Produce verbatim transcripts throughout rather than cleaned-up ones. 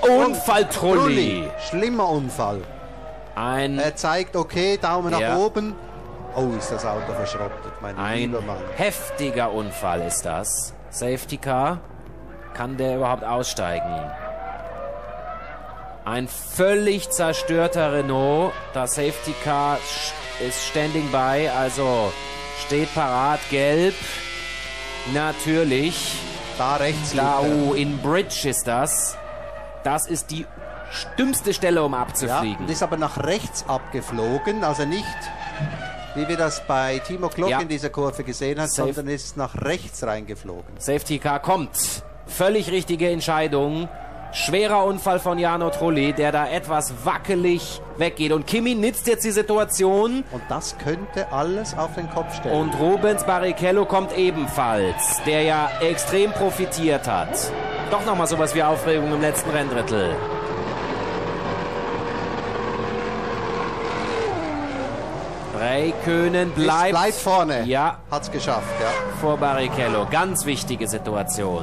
Unfalltrulli. Schlimmer Unfall. Ein, Er zeigt, okay, Daumen Ja. nach oben. Oh, ist das Auto verschrottet, mein ein lieber Mann. heftiger Unfall ist das. Safety Car. Kann der überhaupt aussteigen? Ein völlig zerstörter Renault. Das Safety Car sch- ist standing by, also steht parat, gelb. Natürlich. Da rechts Da, liegt er. oh, in Bridge ist das. Das ist die dümmste Stelle, um Ja, abzufliegen. und ist aber nach rechts abgeflogen, also nicht, wie wir das bei Timo Glock Ja. in dieser Kurve gesehen haben, Safe. sondern ist nach rechts reingeflogen. Safety Car kommt. Völlig richtige Entscheidung. Schwerer Unfall von Jarno Trulli, der da etwas wackelig weggeht. Und Kimi nutzt jetzt die Situation. Und das könnte alles auf den Kopf stellen. Und Rubens Barrichello kommt ebenfalls, der ja extrem profitiert hat. Doch nochmal sowas wie Aufregung im letzten Renndrittel. Räikkönen bleibt, bleibt vorne. Ja, Hat's geschafft, ja. vor Barrichello. Ganz wichtige Situation.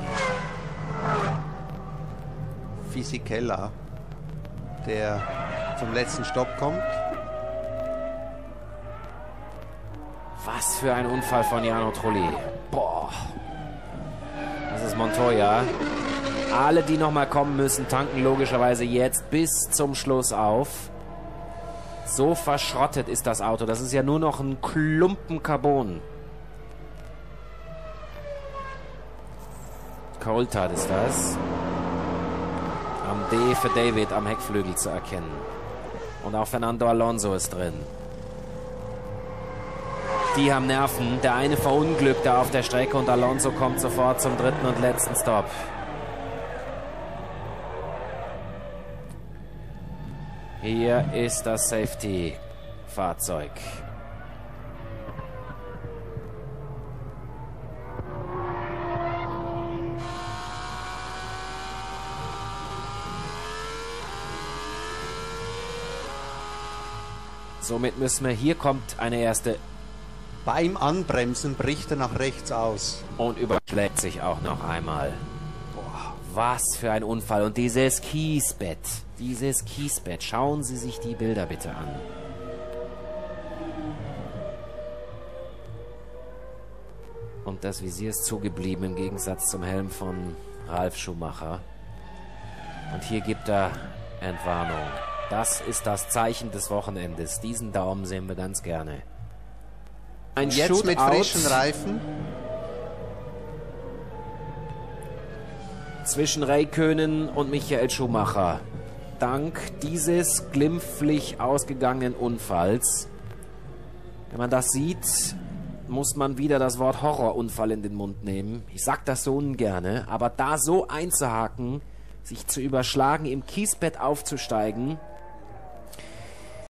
Fisichella, der zum letzten Stopp kommt. Was für ein Unfall von Jarno Trulli. Boah. Das ist Montoya. Alle, die nochmal kommen müssen, tanken logischerweise jetzt bis zum Schluss auf. So verschrottet ist das Auto. Das ist ja nur noch ein Klumpen Carbon. Coulthard ist das. Am D für David am Heckflügel zu erkennen. Und auch Fernando Alonso ist drin. Die haben Nerven. Der eine verunglückt da auf der Strecke und Alonso kommt sofort zum dritten und letzten Stopp. Hier ist das Safety-Fahrzeug. Somit müssen wir, hier kommt eine erste Beim Anbremsen bricht er nach rechts aus. und überschlägt sich auch noch einmal. Boah, was für ein Unfall. Und dieses Kiesbett, dieses Kiesbett, schauen Sie sich die Bilder bitte an. Und das Visier ist zugeblieben im Gegensatz zum Helm von Ralf Schumacher. Und hier gibt er Entwarnung. Das ist das Zeichen des Wochenendes. Diesen Daumen sehen wir ganz gerne. Ein Jetzt mit Shootout frischen Reifen. zwischen Räikkönen und Michael Schumacher. Dank dieses glimpflich ausgegangenen Unfalls. Wenn man das sieht, muss man wieder das Wort Horrorunfall in den Mund nehmen. Ich sag das so ungerne, aber da so einzuhaken, sich zu überschlagen, im Kiesbett aufzusteigen,